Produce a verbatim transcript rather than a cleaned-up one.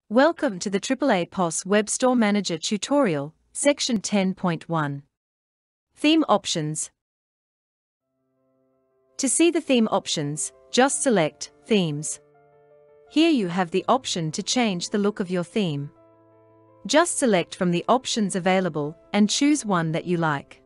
Welcome to the triple A P O S Webstore Manager tutorial, section ten point one. Theme options. To see the theme options, just select Themes. Here you have the option to change the look of your theme. Just select from the options available and choose one that you like.